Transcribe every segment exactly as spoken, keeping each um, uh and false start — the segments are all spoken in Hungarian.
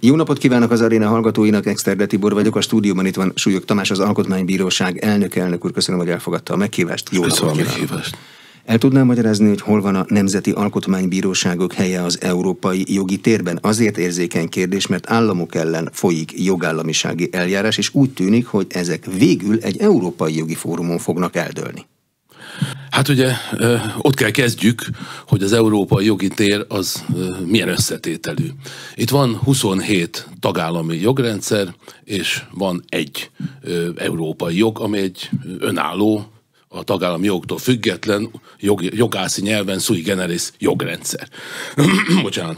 Jó napot kívánok az aréna hallgatóinak, Exterde Tibor vagyok, a stúdióban itt van Súlyog Tamás, az Alkotmánybíróság elnöke. Elnök úr, köszönöm, hogy elfogadta a meghívást. Jó köszönöm napot a meghívást. El tudnám magyarázni, hogy hol van a nemzeti alkotmánybíróságok helye az európai jogi térben? Azért érzékeny kérdés, mert államok ellen folyik jogállamisági eljárás, és úgy tűnik, hogy ezek végül egy európai jogi fórumon fognak eldőlni. Hát ugye ott kell kezdjük, hogy az európai jogi tér az milyen összetételű. Itt van huszonhét tagállami jogrendszer, és van egy európai jog, ami egy önálló, a tagállami jogtól független, jog, jogászi nyelven sui generis jogrendszer. Bocsánat.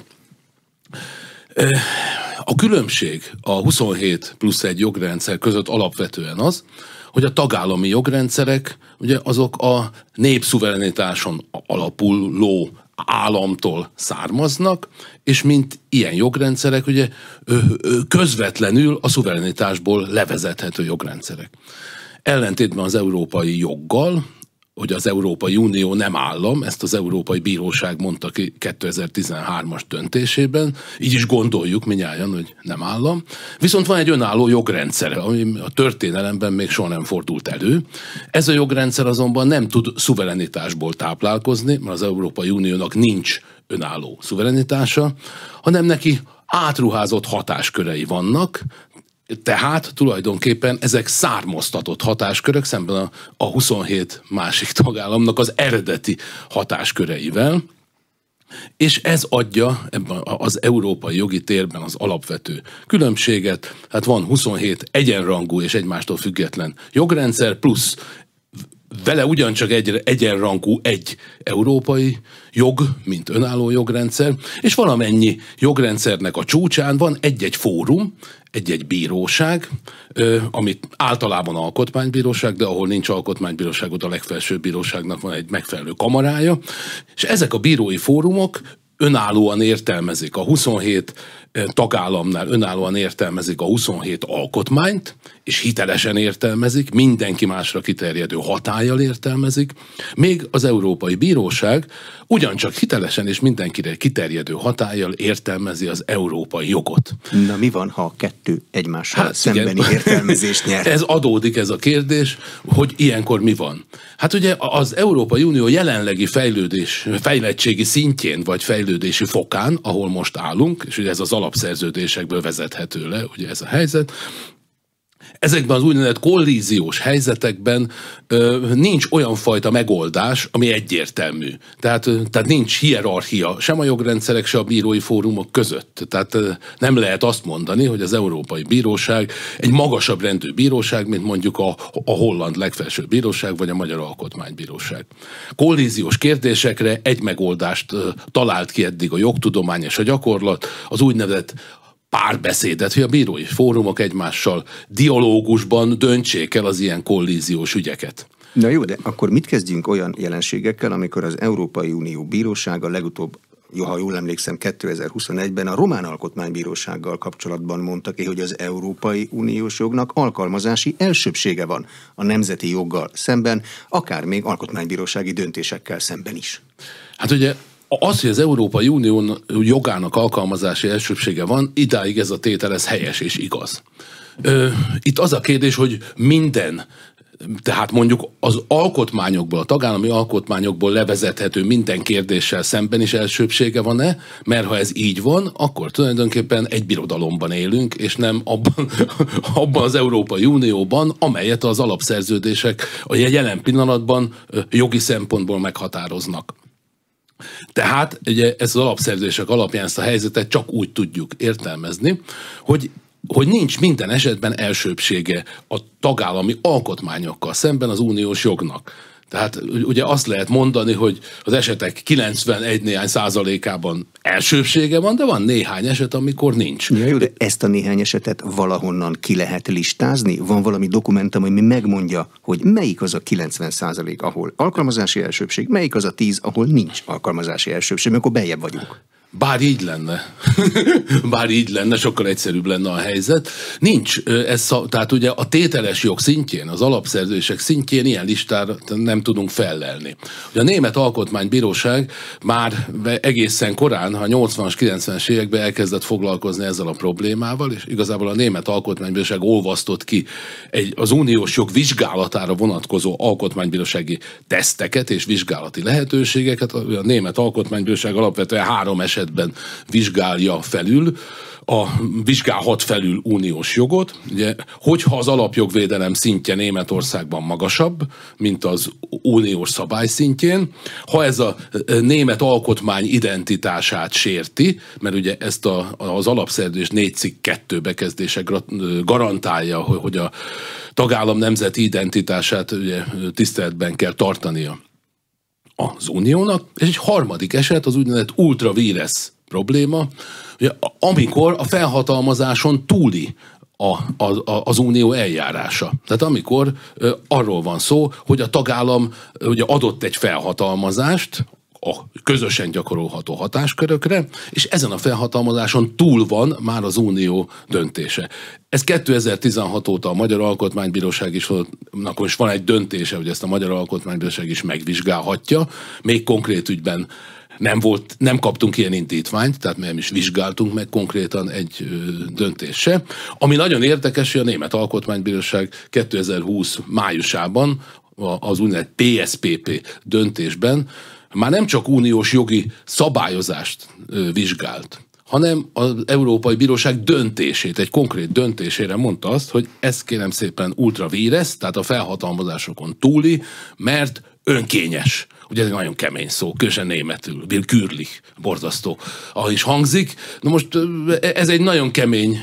A különbség a huszonhét plusz egy jogrendszer között alapvetően az, hogy a tagállami jogrendszerek ugye azok a népszuverenitáson alapuló államtól származnak, és mint ilyen jogrendszerek ugye közvetlenül a szuverenitásból levezethető jogrendszerek. Ellentétben az európai joggal, hogy az Európai Unió nem állam, ezt az Európai Bíróság mondta ki kétezer-tizenhármas döntésében, így is gondoljuk mindnyájan, hogy nem állam. Viszont van egy önálló jogrendszere, ami a történelemben még soha nem fordult elő. Ez a jogrendszer azonban nem tud szuverenitásból táplálkozni, mert az Európai Uniónak nincs önálló szuverenitása, hanem neki átruházott hatáskörei vannak. Tehát tulajdonképpen ezek származtatott hatáskörök szemben a, a huszonhét másik tagállamnak az eredeti hatásköreivel, és ez adja ebben az európai jogi térben az alapvető különbséget. Hát van huszonhét egyenrangú és egymástól független jogrendszer, plusz vele ugyancsak egy, egyenrangú egy európai jog, mint önálló jogrendszer, és valamennyi jogrendszernek a csúcsán van egy-egy fórum, egy-egy bíróság, amit általában alkotmánybíróság, de ahol nincs alkotmánybíróság, ott a legfelsőbb bíróságnak van egy megfelelő kamarája, és ezek a bírói fórumok önállóan értelmezik a huszonhét tagállamnál, önállóan értelmezik a huszonhét alkotmányt, és hitelesen értelmezik, mindenki másra kiterjedő hatállyal értelmezik, még az Európai Bíróság ugyancsak hitelesen és mindenkire kiterjedő hatállyal értelmezi az európai jogot. Na mi van, ha a kettő egymással hát, szembeni igen. értelmezést nyer? Ez adódik ez a kérdés, hogy ilyenkor mi van. Hát ugye az Európai Unió jelenlegi fejlődés, fejlettségi szintjén, vagy fejlődési fokán, ahol most állunk, és ugye ez az alapszerződésekből vezethető le, ugye ez a helyzet, ezekben az úgynevezett kollíziós helyzetekben ö, nincs olyan fajta megoldás, ami egyértelmű. Tehát, ö, tehát nincs hierarchia sem a jogrendszerek, sem a bírói fórumok között. Tehát ö, nem lehet azt mondani, hogy az Európai Bíróság egy magasabb rendű bíróság, mint mondjuk a, a holland legfelsőbb bíróság, vagy a Magyar Alkotmánybíróság. Kollíziós kérdésekre egy megoldást ö, talált ki eddig a jogtudomány és a gyakorlat, az úgynevezett párbeszédet, hogy a bírói fórumok egymással dialógusban döntsék el az ilyen kollíziós ügyeket. Na jó, de akkor mit kezdjünk olyan jelenségekkel, amikor az Európai Unió Bírósága legutóbb, ha jól emlékszem, kétezer-huszonegyben a Román Alkotmánybírósággal kapcsolatban mondta ki, hogy az Európai Uniós jognak alkalmazási elsőbbsége van a nemzeti joggal szemben, akár még alkotmánybírósági döntésekkel szemben is. Hát ugye az, hogy az Európai Unió jogának alkalmazási elsőbbsége van, idáig ez a tétel, ez helyes és igaz. Ö, itt az a kérdés, hogy minden, tehát mondjuk az alkotmányokból, a tagállami alkotmányokból levezethető minden kérdéssel szemben is elsőbbsége van-e, mert ha ez így van, akkor tulajdonképpen egy birodalomban élünk, és nem abban, abban az Európai Unióban, amelyet az alapszerződések a jelen pillanatban jogi szempontból meghatároznak. Tehát ugye ez az alapszerződések alapján ezt a helyzetet csak úgy tudjuk értelmezni, hogy, hogy nincs minden esetben elsőbbsége a tagállami alkotmányokkal szemben az uniós jognak. Tehát ugye azt lehet mondani, hogy az esetek kilencvenegy néhány százalékában elsőbbsége van, de van néhány eset, amikor nincs. Ja, jó, de ezt a néhány esetet valahonnan ki lehet listázni? Van valami dokumentum, ami megmondja, hogy melyik az a kilencven százalék, ahol alkalmazási elsőbbség, melyik az a tíz, ahol nincs alkalmazási elsőbbség, mert akkor beljebb vagyunk. Bár így lenne. Bár így lenne, sokkal egyszerűbb lenne a helyzet. Nincs ez, tehát ugye a tételes jog szintjén, az alapszerződések szintjén ilyen listára nem tudunk fellelni. Ugye a Német Alkotmánybíróság már egészen korán, a nyolcvanas, kilencvenes években elkezdett foglalkozni ezzel a problémával, és igazából a Német Alkotmánybíróság olvasztott ki egy, az uniós jog vizsgálatára vonatkozó alkotmánybírósági teszteket és vizsgálati lehetőségeket. A Német Alkotmánybíróság alapvetően három esetben vizsgálja felül, a, vizsgálhat felül uniós jogot, ugye, hogyha az alapjogvédelem szintje Németországban magasabb, mint az uniós szabály szintjén, ha ez a német alkotmány identitását sérti, mert ugye ezt a, az alapszerződés négy cikk kettő bekezdése garantálja, hogy a tagállam nemzeti identitását ugye, tiszteletben kell tartania az uniónak, és egy harmadik eset az úgynevezett ultra vires probléma, ugye, amikor a felhatalmazáson túli a, a, az unió eljárása. Tehát amikor ö, arról van szó, hogy a tagállam ugye, adott egy felhatalmazást a közösen gyakorolható hatáskörökre, és ezen a felhatalmazáson túl van már az unió döntése. Ez kétezer-tizenhat óta a Magyar Alkotmánybíróság is, akkor is van egy döntése, hogy ezt a Magyar Alkotmánybíróság is megvizsgálhatja, még konkrét ügyben nem volt, nem kaptunk ilyen indítványt, tehát nem is vizsgáltunk meg konkrétan egy döntést se. Ami nagyon érdekes, hogy a Német Alkotmánybíróság kétezer-húsz májusában az úgynevezett pé es pé pé döntésben már nem csak uniós jogi szabályozást vizsgált, hanem az Európai Bíróság döntését, egy konkrét döntésére mondta azt, hogy ez kérem szépen ultra vires, tehát a felhatalmazásokon túli, mert önkényes. Ugye ez egy nagyon kemény szó, különösen németül, willkürlich, borzasztó, ahogy is hangzik. Na most ez egy nagyon kemény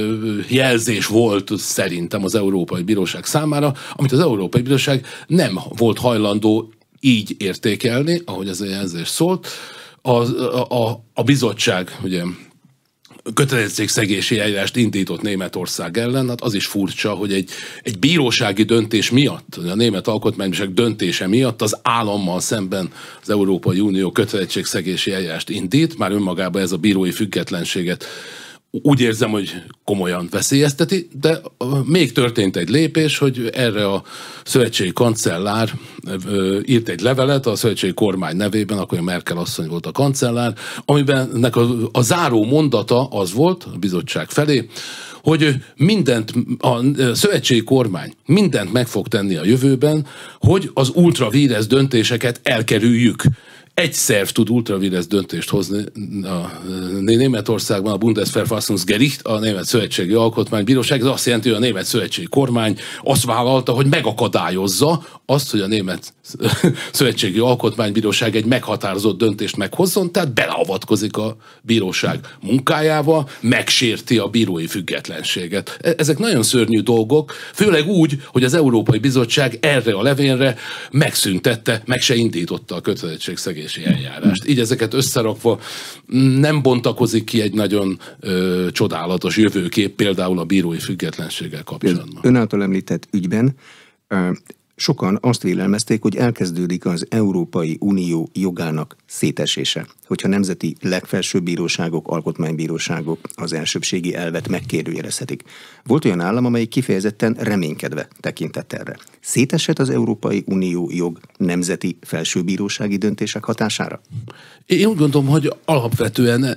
jelzés volt szerintem az Európai Bíróság számára, amit az Európai Bíróság nem volt hajlandó így értékelni, ahogy ez a jelzés szólt. A, a, a, a bizottság ugye kötelezettségszegési eljárást indított Németország ellen, hát az is furcsa, hogy egy, egy bírósági döntés miatt, a Német Alkotmánybíróság döntése miatt az állammal szemben az Európai Unió kötelezettségszegési eljárást indít, már önmagában ez a bírói függetlenséget úgy érzem, hogy komolyan veszélyezteti, de még történt egy lépés, hogy erre a szövetségi kancellár írt egy levelet a szövetségi kormány nevében, akkor Merkel asszony volt a kancellár, amiben ennek a, a záró mondata az volt a bizottság felé, hogy mindent, a szövetségi kormány mindent meg fog tenni a jövőben, hogy az ultra vires döntéseket elkerüljük. Egy szerv tud ultra vires döntést hozni a Németországban, a Bundesverfassungsgericht, a Német Szövetségi Alkotmánybíróság. Ez azt jelenti, hogy a Német Szövetségi Kormány azt vállalta, hogy megakadályozza azt, hogy a Német Szövetségi Alkotmánybíróság egy meghatározott döntést meghozzon, tehát beleavatkozik a bíróság munkájába, megsérti a bírói függetlenséget. Ezek nagyon szörnyű dolgok, főleg úgy, hogy az Európai Bizottság erre a levélre megszüntette, meg se indította a kötelezettségszegési eljárást. Így ezeket összerakva nem bontakozik ki egy nagyon ö, csodálatos jövőkép, például a bírói függetlenséggel kapcsolatban. Ön által említett ügyben ö, sokan azt vélelmezték, hogy elkezdődik az Európai Unió jogának szétesése, hogyha nemzeti legfelsőbb bíróságok, alkotmánybíróságok az elsőbbségi elvet megkérdőjelezhetik. Volt olyan állam, amelyik kifejezetten reménykedve tekintett erre. Szétesett az Európai Unió jog nemzeti felsőbírósági döntések hatására? Én úgy gondolom, hogy alapvetően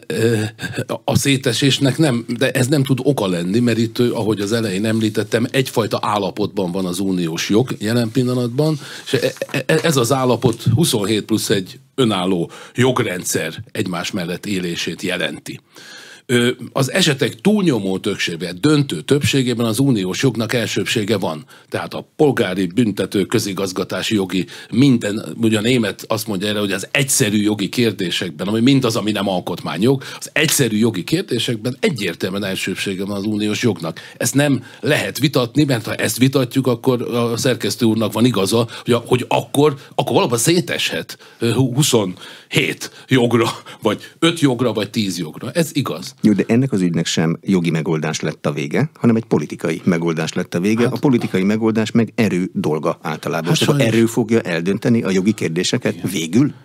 a szétesésnek nem, de ez nem tud oka lenni, mert itt, ahogy az elején említettem, egyfajta állapotban van az uniós jog jelen pillanatban, és ez az állapot huszonhét plusz egy önálló jogrendszer egymás mellett élését jelenti. Az esetek túlnyomó többségében, döntő többségében az uniós jognak elsőbbsége van. Tehát a polgári, büntető, közigazgatási jogi minden, ugye a német azt mondja erre, hogy az egyszerű jogi kérdésekben, ami mindaz, ami nem alkotmányjog, az egyszerű jogi kérdésekben egyértelműen elsőbbsége van az uniós jognak. Ezt nem lehet vitatni, mert ha ezt vitatjuk, akkor a szerkesztő úrnak van igaza, hogy, a, hogy akkor, akkor valóban széteshet huszonhét jogra, vagy öt jogra, vagy tíz jogra. Ez igaz. Jó, de ennek az ügynek sem jogi megoldás lett a vége, hanem egy politikai megoldás lett a vége. Hát, a politikai megoldás meg erő dolga általában. Hát, szóval erő fogja eldönteni a jogi kérdéseket végül?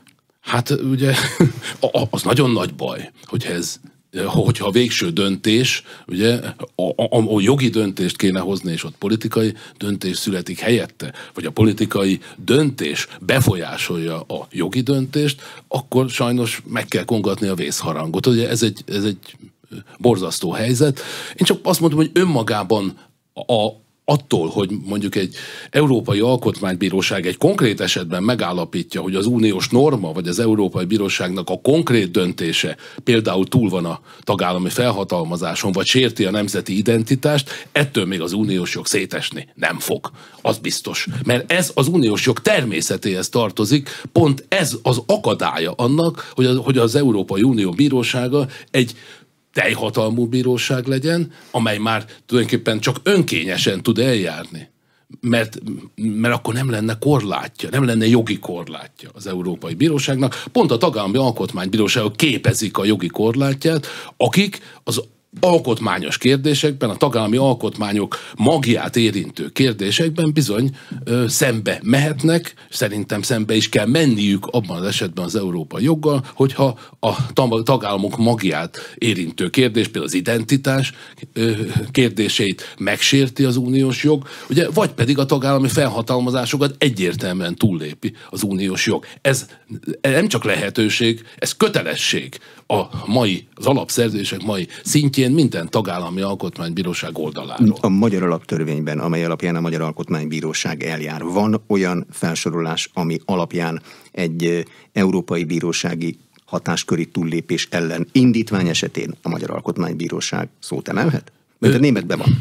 Hát ugye az nagyon nagy baj, hogy ez, hogyha a végső döntés, ugye a, a, a jogi döntést kéne hozni, és ott politikai döntés születik helyette, vagy a politikai döntés befolyásolja a jogi döntést, akkor sajnos meg kell kongatni a vészharangot. Ugye ez egy, ez egy borzasztó helyzet. Én csak azt mondom, hogy önmagában a attól, hogy mondjuk egy Európai Alkotmánybíróság egy konkrét esetben megállapítja, hogy az uniós norma, vagy az Európai Bíróságnak a konkrét döntése például túl van a tagállami felhatalmazáson, vagy sérti a nemzeti identitást, ettől még az uniós jog szétesni nem fog. Az biztos. Mert ez az uniós jog természetéhez tartozik, pont ez az akadálya annak, hogy az, hogy az Európai Unió bírósága egy teljhatalmú bíróság legyen, amely már tulajdonképpen csak önkényesen tud eljárni. Mert, mert akkor nem lenne korlátja, nem lenne jogi korlátja az Európai Bíróságnak. Pont a tagállami alkotmánybíróságok képezik a jogi korlátját, akik az alkotmányos kérdésekben, a tagállami alkotmányok magját érintő kérdésekben bizony ö, szembe mehetnek, szerintem szembe is kell menniük abban az esetben az európai joggal, hogyha a tagállamok magját érintő kérdés, például az identitás ö, kérdéseit megsérti az uniós jog, ugye, vagy pedig a tagállami felhatalmazásokat egyértelműen túllépi az uniós jog. Ez nem csak lehetőség, ez kötelesség a mai, az alapszerződések mai szintjén minden tagállami alkotmánybíróság oldaláról. A magyar alaptörvényben, amely alapján a Magyar Alkotmánybíróság eljár, van olyan felsorolás, ami alapján egy európai bírósági hatásköri túllépés ellen indítvány esetén a Magyar Alkotmánybíróság szót emelhet? Mert a németben van.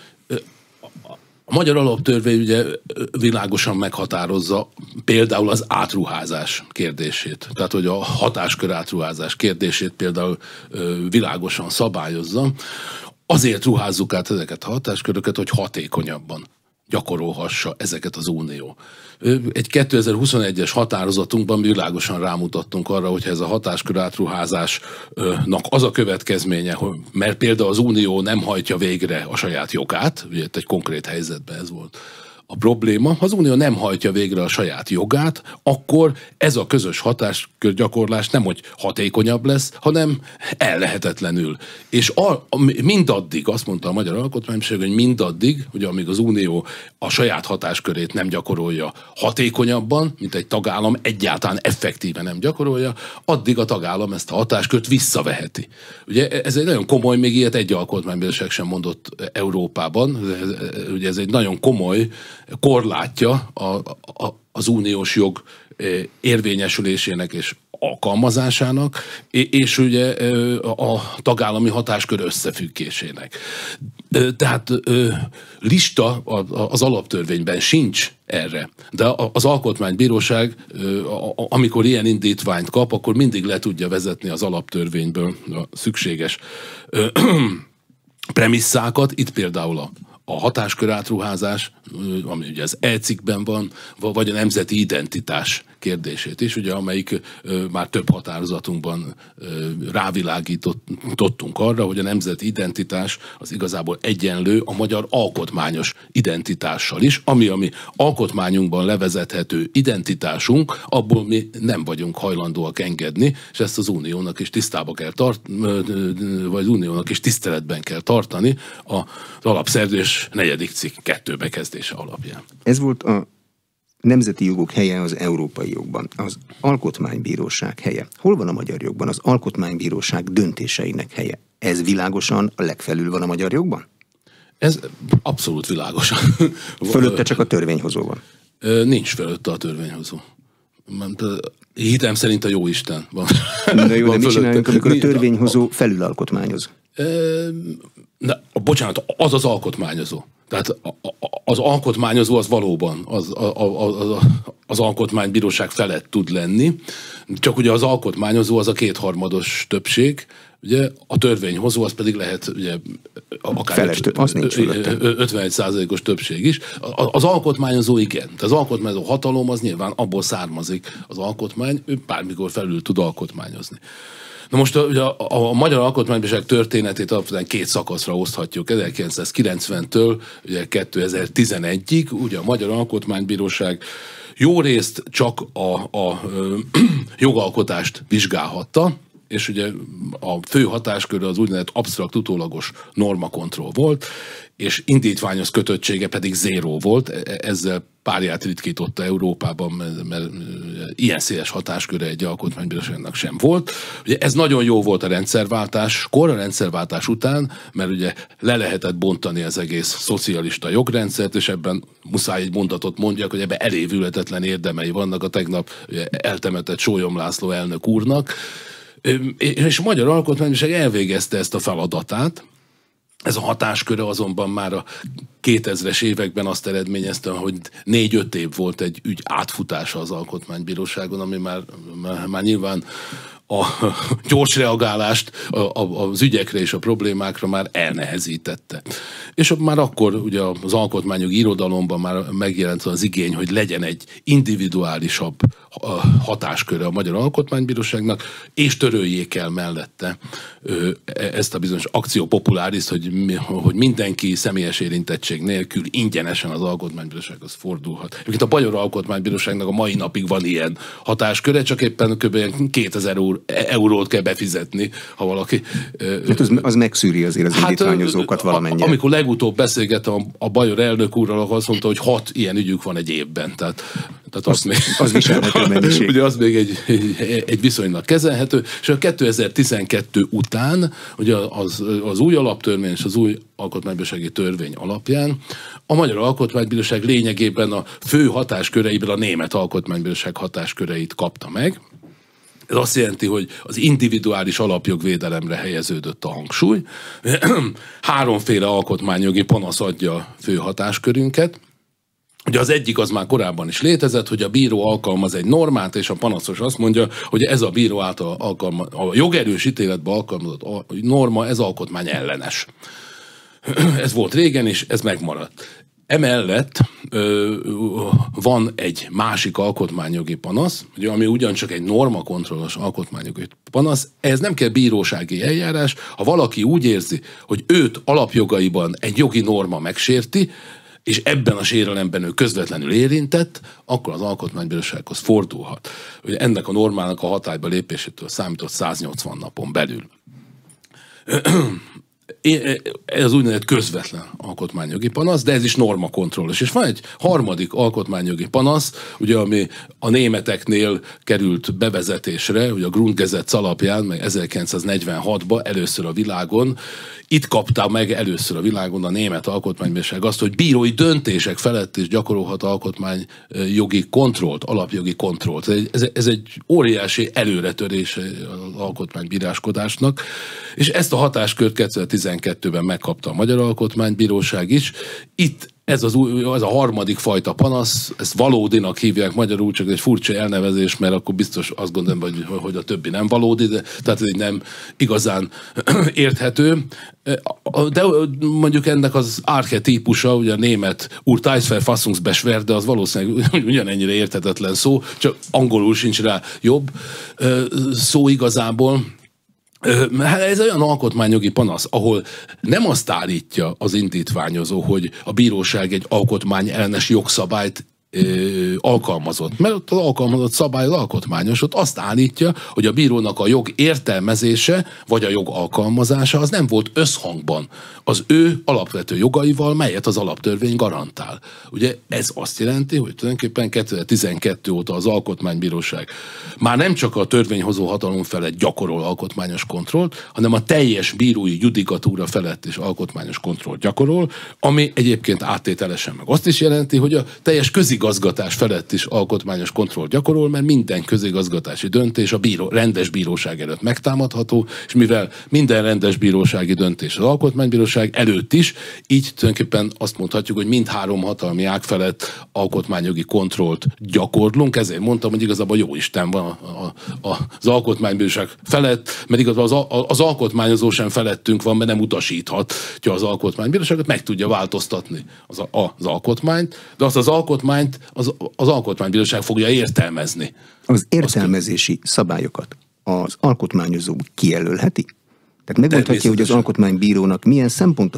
A magyar alaptörvény ugye világosan meghatározza például az átruházás kérdését. Tehát, hogy a hatáskör átruházás kérdését például világosan szabályozza. Azért ruházzuk át ezeket a hatásköröket, hogy hatékonyabban gyakorolhassa ezeket az unió. Egy kétezer-huszonegyes határozatunkban világosan rámutattunk arra, hogy ez a hatáskör átruházásnak az a következménye, hogy, mert például az unió nem hajtja végre a saját jogát, ugye egy konkrét helyzetben ez volt a probléma, ha az unió nem hajtja végre a saját jogát, akkor ez a közös hatáskörgyakorlás nem hogy hatékonyabb lesz, hanem ellehetetlenül. És a, a, mindaddig, azt mondta a Magyar Alkotmánybíróság, hogy mindaddig, hogy amíg az unió a saját hatáskörét nem gyakorolja hatékonyabban, mint egy tagállam egyáltalán effektíven nem gyakorolja, addig a tagállam ezt a hatáskört visszaveheti. Ugye ez egy nagyon komoly, még ilyet egy alkotmánybíróság sem mondott Európában, ugye ez egy nagyon komoly korlátja a, a, az uniós jog érvényesülésének és alkalmazásának, és ugye a tagállami hatáskör összefüggésének. Tehát lista az alaptörvényben sincs erre. De az Alkotmánybíróság, amikor ilyen indítványt kap, akkor mindig le tudja vezetni az alaptörvényből a szükséges premisszákat. Itt például a a hatáskör átruházás, ami ugye az E-cikkben van, vagy a nemzeti identitás kérdését is, ugye, amelyik ö, már több határozatunkban ö, rávilágítottunk arra, hogy a nemzeti identitás az igazából egyenlő a magyar alkotmányos identitással is, ami a mi alkotmányunkban levezethető identitásunk, abból mi nem vagyunk hajlandóak engedni, és ezt az uniónak is tisztába kell tartani, vagy az uniónak is tiszteletben kell tartani az alapszerződés negyedik cikk kettő bekezdése alapján. Ez volt a nemzeti jogok helye az európai jogban, az alkotmánybíróság helye. Hol van a magyar jogban az alkotmánybíróság döntéseinek helye? Ez világosan a legfelül van a magyar jogban? Ez abszolút világosan. Fölötte csak a törvényhozó van? Nincs fölötte a törvényhozó. Hitem szerint a jóisten van. Na jó, de mit csináljunk, amikor a törvényhozó felülalkotmányoz? Na, bocsánat, az az alkotmányozó. Tehát az alkotmányozó az valóban az, az, az, az alkotmánybíróság felett tud lenni, csak ugye az alkotmányozó az a kétharmados többség, ugye a törvényhozó az pedig lehet ugye akár Feles, az nincs ötvenegy százalékos többség is. Az alkotmányozó igen. Tehát az alkotmányozó hatalom az nyilván abból származik az alkotmány, ő bármikor felül tud alkotmányozni. Na most ugye a, a Magyar Alkotmánybíróság történetét alapvetően két szakaszra oszthatjuk. ezerkilencszázkilencventől ugye kétezer-tizenegyig ugye a Magyar Alkotmánybíróság jó részt csak a, a ö, jogalkotást vizsgálhatta, és ugye a fő hatáskör az úgynevezett absztrakt utólagos normakontroll volt, és indítványos kötöttsége pedig zéró volt, ezzel párját ritkította Európában, mert, mert ilyen széles hatásköre egy alkotmánybíróságnak sem volt. Ugye ez nagyon jó volt a rendszerváltáskor, a rendszerváltás után, mert ugye le lehetett bontani az egész szocialista jogrendszert, és ebben muszáj egy mondatot mondjak, hogy ebben elévülhetetlen érdemei vannak a tegnap eltemetett Sólyom László elnök úrnak, és a Magyar Alkotmánybíróság elvégezte ezt a feladatát. Ez a hatásköre azonban már a kétezres években azt eredményezte, hogy négy-öt év volt egy ügy átfutása az Alkotmánybíróságon, ami már, már, már nyilván a gyors reagálást az ügyekre és a problémákra már elnehezítette. És már akkor ugye az alkotmányjogi irodalomban már megjelent az igény, hogy legyen egy individuálisabb hatásköre a Magyar Alkotmánybíróságnak, és töröljék el mellette ezt a bizonyos akció populáris, hogy, hogy mindenki személyes érintettség nélkül ingyenesen az Alkotmánybírósághoz fordulhat. Egyébként a Magyar Alkotmánybíróságnak a mai napig van ilyen hatásköre, csak éppen kb. kétezer eurót kell befizetni, ha valaki... Hát az, az megszűri azért az hát, indítványozókat valamennyire. Amikor legutóbb beszélgettem a, a Bajor elnök úrral, azt mondta, hogy hat ilyen ügyük van egy évben. Tehát, tehát az, még, az viselhető mennyiség. Ugye az még egy, egy, egy viszonylag kezelhető. És a kétezer-tizenkettő után ugye az, az új alaptörvény és az új alkotmánybírósági törvény alapján a Magyar Alkotmánybíróság lényegében a fő hatásköreiből a Német Alkotmánybíróság hatásköreit kapta meg. Ez azt jelenti, hogy az individuális alapjogvédelemre helyeződött a hangsúly. Háromféle alkotmányjogi panasz adja a fő hatáskörünket. Ugye az egyik az már korábban is létezett, hogy a bíró alkalmaz egy normát, és a panaszos azt mondja, hogy ez a bíró által alkalmaz, a jogerős ítéletben alkalmazott norma, ez alkotmány ellenes. Ez volt régen, és ez megmaradt. Emellett ö, van egy másik alkotmányjogi panasz, ugye, ami ugyancsak egy normakontrollos alkotmányjogi panasz, ez nem kell bírósági eljárás, ha valaki úgy érzi, hogy őt alapjogaiban egy jogi norma megsérti, és ebben a sérelemben ő közvetlenül érintett, akkor az Alkotmánybírósághoz fordulhat. Ugye ennek a normának a hatályba lépésétől számított száznyolcvan napon belül. Ez úgynevezett közvetlen alkotmányjogi panasz, de ez is normakontrollos. És van egy harmadik alkotmányjogi panasz, ugye, ami a németeknél került bevezetésre, ugye a Grundgesetz alapján, meg ezerkilencszáznegyvenhatban először a világon, itt kapta meg először a világon a Német Alkotmánybíróság azt, hogy bírói döntések felett is gyakorolhat alkotmányjogi kontrollt, alapjogi kontrollt. Ez egy, ez, ez egy óriási előretörés az alkotmánybíráskodásnak, és ezt a hatáskört kétezer-tizenkettőben megkapta a Magyar Alkotmánybíróság is. Itt ez, az, ez a harmadik fajta panasz, ezt valódinak hívják magyarul, csak egy furcsa elnevezés, mert akkor biztos azt gondolom, hogy, hogy a többi nem valódi, de, tehát ez nem igazán érthető. De mondjuk ennek az archetípusa, ugye a német Urteilsverfassungsbeschwerde, az valószínűleg ugyanennyire érthetetlen szó, csak angolul sincs rá jobb szó igazából. Hát ez olyan alkotmányjogi panasz, ahol nem azt állítja az indítványozó, hogy a bíróság egy alkotmány ellenes jogszabályt ö, alkalmazott. Mert ott az alkalmazott szabály az alkotmányos, ott azt állítja, hogy a bírónak a jog értelmezése, vagy a jog alkalmazása az nem volt összhangban az ő alapvető jogaival, melyet az alaptörvény garantál. Ugye ez azt jelenti, hogy tulajdonképpen kétezer-tizenkettő óta az Alkotmánybíróság már nem csak a törvényhozó hatalom felett gyakorol alkotmányos kontrollt, hanem a teljes bírói judikatúra felett is alkotmányos kontrollt gyakorol, ami egyébként áttételesen meg azt is jelenti, hogy a teljes közigazgatás felett is alkotmányos kontrollt gyakorol, mert minden közigazgatási döntés a bíró, rendes bíróság előtt megtámadható, és mivel minden rendes bírósági döntés az Alkotmánybíróság előtt is, így tulajdonképpen azt mondhatjuk, hogy mindhárom hatalmi ág felett alkotmányjogi kontrollt gyakorlunk, ezért mondtam, hogy igazából jó Isten van a, a, az Alkotmánybíróság felett, mert igazából az, az alkotmányozó sem felettünk van, mert nem utasíthatja az Alkotmánybíróságot, meg tudja változtatni az, a, az alkotmányt, de azt az alkotmányt az, az Alkotmánybíróság fogja értelmezni. Az értelmezési szabályokat az alkotmányozó kijelölheti? Tehát megmondhatja, hogy az alkotmánybírónak milyen szempontokat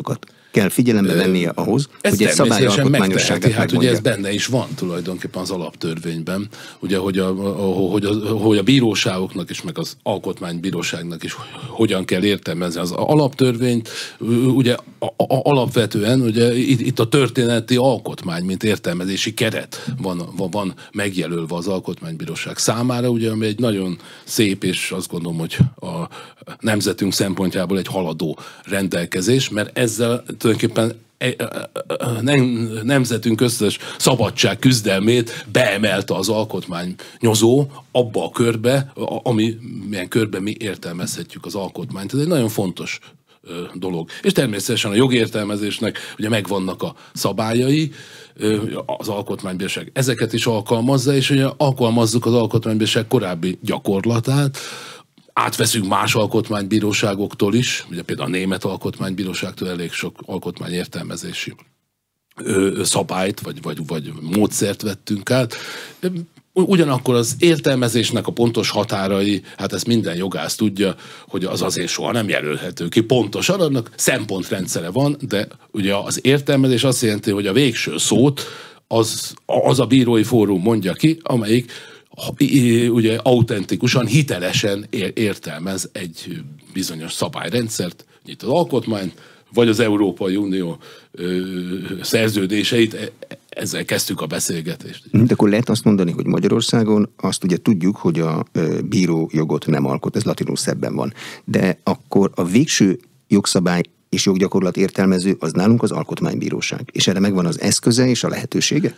kell figyelembe vennie ahhoz, ez hogy egy szabály alkotmányosságát hát ugye ez benne is van tulajdonképpen az alaptörvényben, ugye, hogy a, hogy, a, hogy a bíróságoknak is, meg az alkotmánybíróságnak is hogyan kell értelmezni az alaptörvényt. Ugye a, a, alapvetően ugye, itt, itt a történeti alkotmány, mint értelmezési keret van, van, van megjelölve az alkotmánybíróság számára, ugye, ami egy nagyon szép, és azt gondolom, hogy a nemzetünk szempontjából egy haladó rendelkezés, mert ezzel tulajdonképpen nemzetünk összes szabadság küzdelmét beemelte az alkotmánynyozó abba a körbe, ami, milyen körbe mi értelmezhetjük az alkotmányt. Ez egy nagyon fontos dolog. És természetesen a jogértelmezésnek ugye megvannak a szabályai, az alkotmánybíróság ezeket is alkalmazza, és ugye alkalmazzuk az alkotmánybíróság korábbi gyakorlatát, átveszünk más alkotmánybíróságoktól is, ugye például a német alkotmánybíróságtól elég sok alkotmányértelmezési szabályt, vagy, vagy, vagy módszert vettünk át. Ugyanakkor az értelmezésnek a pontos határai, hát ezt minden jogász tudja, hogy az azért soha nem jelölhető ki pontosan, annak szempontrendszere van, de ugye az értelmezés azt jelenti, hogy a végső szót az, az a bírói fórum mondja ki, amelyik ugye autentikusan, hitelesen értelmez egy bizonyos szabályrendszert, itt az alkotmányt, vagy az Európai Unió ö, szerződéseit, ezzel kezdtük a beszélgetést. De akkor lehet azt mondani, hogy Magyarországon azt ugye tudjuk, hogy a bíró jogot nem alkot, ez latinul szebben van, de akkor a végső jogszabály és joggyakorlat értelmező az nálunk az alkotmánybíróság, és erre megvan az eszköze és a lehetősége?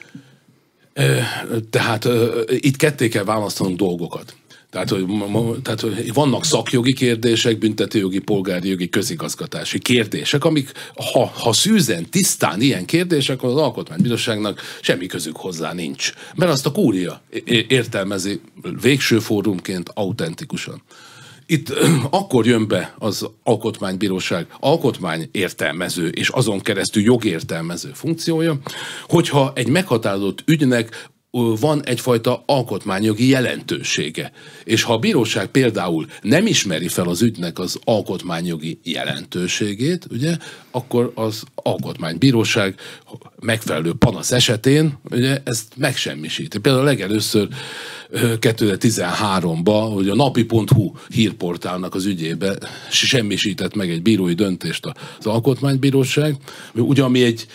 Tehát itt ketté kell választanunk dolgokat. Tehát hogy, tehát, hogy vannak szakjogi kérdések, büntetőjogi, polgári jogi, közigazgatási kérdések, amik, ha, ha szűzen, tisztán ilyen kérdések, akkor az alkotmánybíróságnak semmi közük hozzá nincs. Mert azt a kúria értelmezi végső fórumként autentikusan. Itt akkor jön be az alkotmánybíróság alkotmány értelmező és azon keresztül jogértelmező funkciója, hogyha egy meghatározott ügynek van egyfajta alkotmányjogi jelentősége. És ha a bíróság például nem ismeri fel az ügynek az alkotmányjogi jelentőségét, ugye, akkor az alkotmánybíróság megfelelő panasz esetén ugye, ezt megsemmisíti. Például legelőször kétezer-tizenháromban, hogy a napi pont hu hírportálnak az ügyébe semmisített meg egy bírói döntést az alkotmánybíróság, ugye ami egy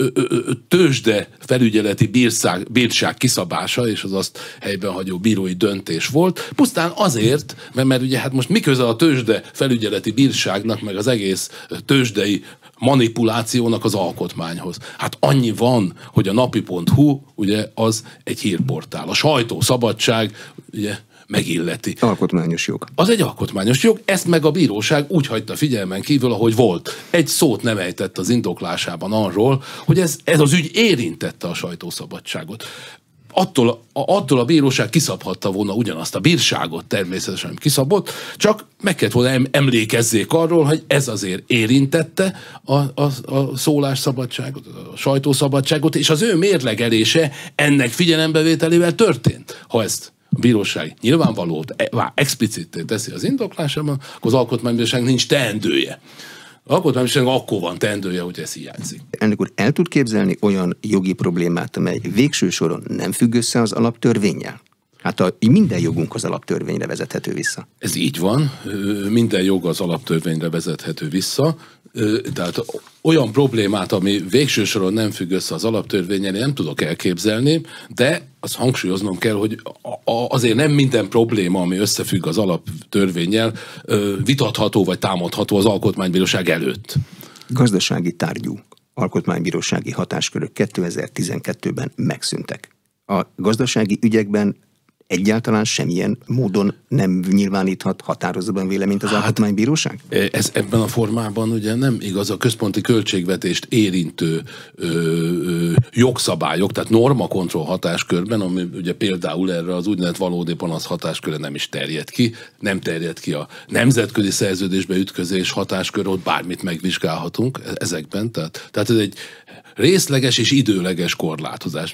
tőzsde felügyeleti bírság, bírság kiszabása, és az azt helyben hagyó bírói döntés volt, pusztán azért, mert, mert ugye hát most miközben a tőzsde felügyeleti bírságnak, meg az egész tőzsdei manipulációnak az alkotmányhoz. Hát annyi van, hogy a napi pont hu ugye az egy hírportál. A sajtószabadság ugye megilleti. Alkotmányos jog. Az egy alkotmányos jog, ezt meg a bíróság úgy hagyta figyelmen kívül, ahogy volt. Egy szót nem ejtett az indoklásában arról, hogy ez, ez az ügy érintette a sajtószabadságot. Attól a, attól a bíróság kiszabhatta volna ugyanazt a bírságot természetesen kiszabott, csak meg kellett volna emlékezzék arról, hogy ez azért érintette a, a, a szólásszabadságot, a sajtószabadságot, és az ő mérlegelése ennek figyelembevételével történt. Ha ezt a bíróság nyilvánvalót, explicitté teszi az indoklásában, akkor az alkotmánybíróság nincs teendője. Az alkotmánybíróság akkor van teendője, hogy ez hiányzik. Elnök úr, el tud képzelni olyan jogi problémát, amely végső soron nem függ össze az alaptörvénnyel? Hát a, minden jogunk az alaptörvényre vezethető vissza. Ez így van, minden jog az alaptörvényre vezethető vissza, tehát olyan problémát, ami végső soron nem függ össze az alaptörvénnyel, nem tudok elképzelni, de azt hangsúlyoznom kell, hogy azért nem minden probléma, ami összefügg az alaptörvénnyel, vitatható vagy támadható az alkotmánybíróság előtt. Gazdasági tárgyú alkotmánybírósági hatáskörök kétezer-tizenkettőben megszűntek. A gazdasági ügyekben egyáltalán semmilyen módon nem nyilváníthat határozatban véleményt az hát, alkotmánybíróság? Ez ebben a formában ugye nem igaz, a központi költségvetést érintő ö, ö, jogszabályok, tehát normakontroll hatáskörben, ami ugye például erre az úgynevezett valódi panasz hatásköre nem is terjed ki, nem terjed ki a nemzetközi szerződésbe ütközés hatáskör, ott bármit megvizsgálhatunk ezekben, tehát, tehát ez egy részleges és időleges korlátozás.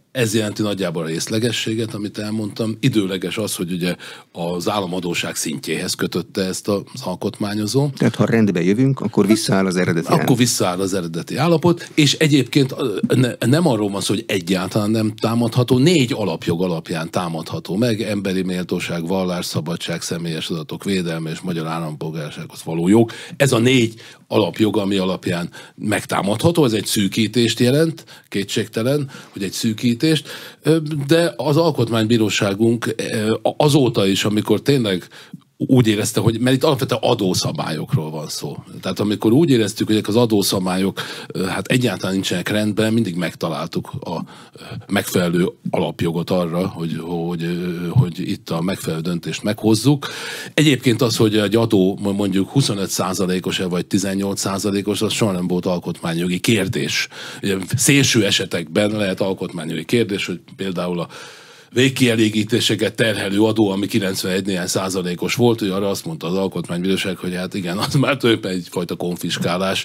Ez jelenti nagyjából a részlegességet, amit elmondtam. Időleges az, hogy ugye az államadósság szintjéhez kötötte ezt az alkotmányozó. Tehát ha rendbe jövünk, akkor visszaáll az eredeti Akkor állapot. visszaáll az eredeti állapot, és egyébként ne, nem arról van szó, hogy egyáltalán nem támadható, négy alapjog alapján támadható meg: emberi méltóság, vallásszabadság, személyes adatok védelme és magyar állampolgársághoz való jog. Ez a négy alapjog, ami alapján megtámadható, ez egy szűkítést jelent, kétségtelen, hogy egy szűkítést, de az alkotmánybíróságunk azóta is, amikor tényleg úgy érezte, hogy, mert itt alapvetően adószabályokról van szó. Tehát amikor úgy éreztük, hogy az adószabályok hát egyáltalán nincsenek rendben, mindig megtaláltuk a megfelelő alapjogot arra, hogy, hogy, hogy itt a megfelelő döntést meghozzuk. Egyébként az, hogy egy adó mondjuk huszonöt százalékos-e vagy tizennyolc százalékos, az soha nem volt alkotmányjogi kérdés. Szélső esetekben lehet alkotmányjogi kérdés, hogy például a végkielégítéseket terhelő adó, ami kilencvenegy néhány százalékos volt, hogy arra azt mondta az alkotmánybíróság, hogy hát igen, az már tulajdonképpen egyfajta konfiskálás.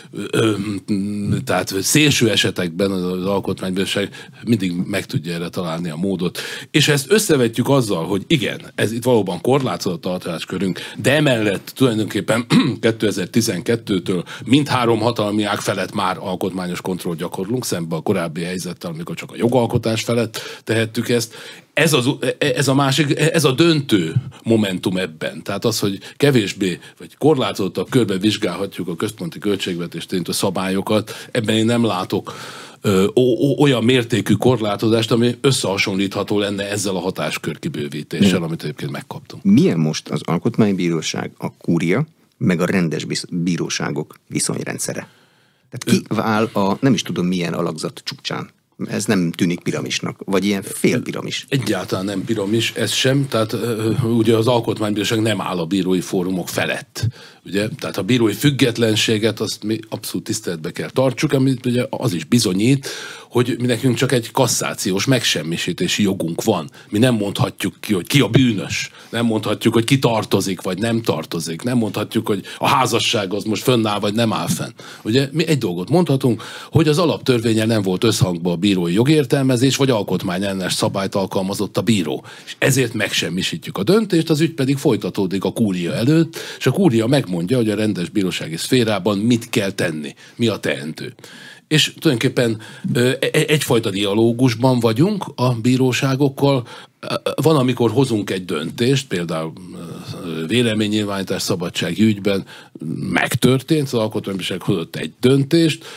Tehát szélső esetekben az alkotmánybíróság mindig meg tudja erre találni a módot. És ezt összevetjük azzal, hogy igen, ez itt valóban korlátozott a hatáskörünk, de emellett tulajdonképpen kétezer-tizenkettőtől mindhárom hatalmi ág felett már alkotmányos kontroll gyakorlunk, szemben a korábbi helyzettel, amikor csak a jogalkotás felett tehettük ezt. Ez, az, ez a másik, ez a döntő momentum ebben. Tehát az, hogy kevésbé, vagy korlátozottabb körben vizsgálhatjuk a központi költségvetést érintő szabályokat, ebben én nem látok ö, ö, olyan mértékű korlátozást, ami összehasonlítható lenne ezzel a hatáskör kibővítéssel, amit egyébként megkaptunk. Milyen most az alkotmánybíróság, a kúria, meg a rendes bíróságok viszonyrendszere? Tehát ki áll a nem is tudom milyen alakzat csúcsán? Ez nem tűnik piramisnak, vagy ilyen félpiramis. Egyáltalán nem piramis, ez sem. Tehát uh, ugye az alkotmánybíróság nem áll a bírói fórumok felett. Ugye? Tehát a bírói függetlenséget azt mi abszolút tiszteletbe kell tartsuk, amit ugye az is bizonyít, hogy mi nekünk csak egy kasszációs megsemmisítési jogunk van. Mi nem mondhatjuk ki, hogy ki a bűnös. Nem mondhatjuk, hogy ki tartozik, vagy nem tartozik. Nem mondhatjuk, hogy a házasság az most fönnáll, vagy nem áll fenn. Ugye mi egy dolgot mondhatunk, hogy az alaptörvénnyel nem volt összhangban a bírói jogértelmezés, vagy alkotmányellenes szabályt alkalmazott a bíró. És ezért megsemmisítjük a döntést, az ügy pedig folytatódik a kúria előtt, és a kúria megmondja, hogy a rendes bírósági szférában mit kell tenni, mi a teendő. És tulajdonképpen egyfajta dialógusban vagyunk a bíróságokkal. Van, amikor hozunk egy döntést, például véleménynyilvánítás szabadsági ügyben megtörtént, az alkotmánybíróság hozott egy döntést,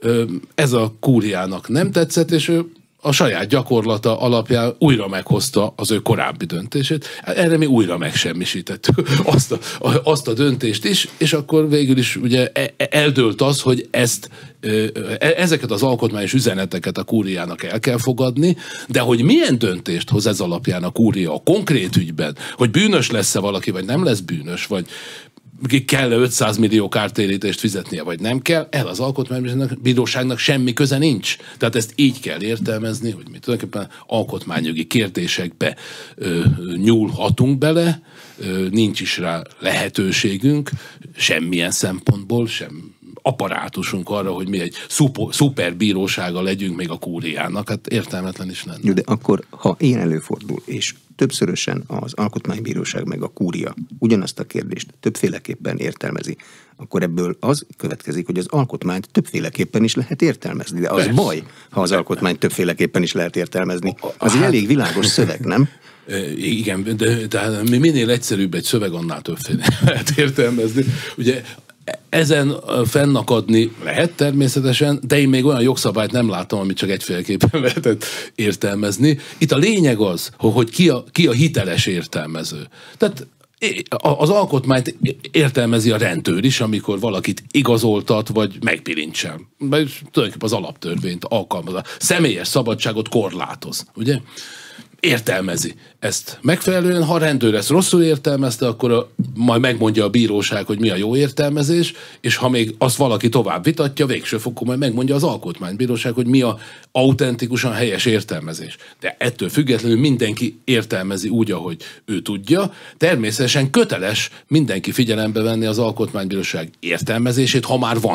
ez a kúriának nem tetszett, és ő a saját gyakorlata alapján újra meghozta az ő korábbi döntését. Erre mi újra megsemmisítettük azt a, azt a döntést is, és akkor végül is ugye eldőlt az, hogy ezt, ezeket az alkotmányos üzeneteket a kúriának el kell fogadni, de hogy milyen döntést hoz ez alapján a kúria a konkrét ügyben, hogy bűnös lesz-e valaki, vagy nem lesz bűnös, vagy kell-e ötszáz millió kártérítést fizetnie, vagy nem kell, el az alkotmánybíróságnak semmi köze nincs. Tehát ezt így kell értelmezni, hogy mi tulajdonképpen alkotmányjogi kérdésekbe ö, nyúlhatunk bele, ö, nincs is rá lehetőségünk, semmilyen szempontból, sem apparátusunk arra, hogy mi egy szuper, szuperbírósága legyünk még a kúriának, hát értelmetlen is lenne. Jó, de akkor, ha ilyen előfordul, és többszörösen az alkotmánybíróság meg a kúria ugyanazt a kérdést többféleképpen értelmezi, akkor ebből az következik, hogy az alkotmányt többféleképpen is lehet értelmezni. De az Persze. baj, ha az alkotmányt többféleképpen is lehet értelmezni. Az hát, egy elég világos szöveg, nem? Igen, de, de minél egyszerűbb egy szöveg, annál többféle lehet értelmezni. Ugye ezen fennakadni lehet természetesen, de én még olyan jogszabályt nem láttam, amit csak egyféleképpen lehetett értelmezni. Itt a lényeg az, hogy ki a, ki a hiteles értelmező. Tehát az alkotmányt értelmezi a rendőr is, amikor valakit igazoltat, vagy megbilincsel. Tulajdonképpen az alaptörvényt alkalmaz. A személyes szabadságot korlátoz, ugye? Értelmezi ezt megfelelően. Ha a rendőr ezt rosszul értelmezte, akkor a, majd megmondja a bíróság, hogy mi a jó értelmezés, és ha még azt valaki tovább vitatja, végső fokon majd megmondja az alkotmánybíróság, hogy mi a autentikusan helyes értelmezés. De ettől függetlenül mindenki értelmezi úgy, ahogy ő tudja. Természetesen köteles mindenki figyelembe venni az alkotmánybíróság értelmezését, ha már van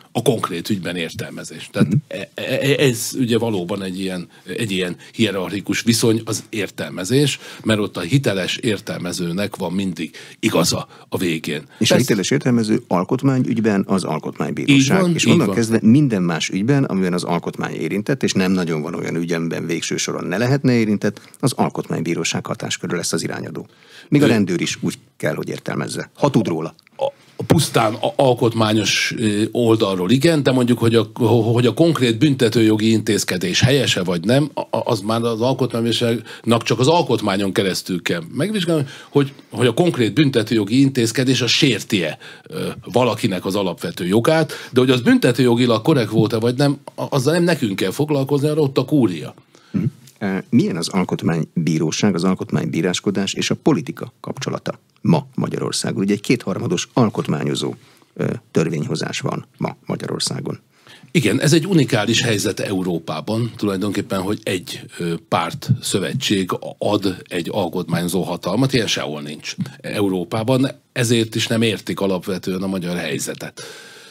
a konkrét ügyben értelmezés. Tehát ez ugye valóban egy ilyen, egy ilyen hierarchikus viszony az értelmezés, mert ott a hiteles értelmezőnek van mindig igaza a végén. És Ezt... a hiteles értelmező alkotmányügyben az alkotmánybíróság, van, és onnan van. kezdve minden más ügyben, amiben az alkotmány érintett, és nem nagyon van olyan ügy, amiben végső soron ne lehetne érintett, az alkotmánybíróság hatáskörül lesz az irányadó. Még a rendőr is úgy kell, hogy értelmezze. Ha tud róla. A pusztán alkotmányos oldalról igen, de mondjuk, hogy a, hogy a konkrét büntetőjogi intézkedés helyese vagy nem, az már az alkotmánybíróságnak csak az alkotmányon keresztül kell megvizsgálni, hogy, hogy a konkrét büntetőjogi intézkedés a sérti-e valakinek az alapvető jogát, de hogy az büntetőjogilag korrekt volt-e vagy nem, azzal nem nekünk kell foglalkozni, arra ott a kúria. Hm. Milyen az alkotmánybíróság, az alkotmánybíráskodás és a politika kapcsolata ma Magyarországon? Ugye egy kétharmados alkotmányozó törvényhozás van ma Magyarországon. Igen, ez egy unikális helyzet Európában, tulajdonképpen, hogy egy párt szövetség ad egy alkotmányozó hatalmat, ilyen sehol nincs Európában, ezért is nem értik alapvetően a magyar helyzetet.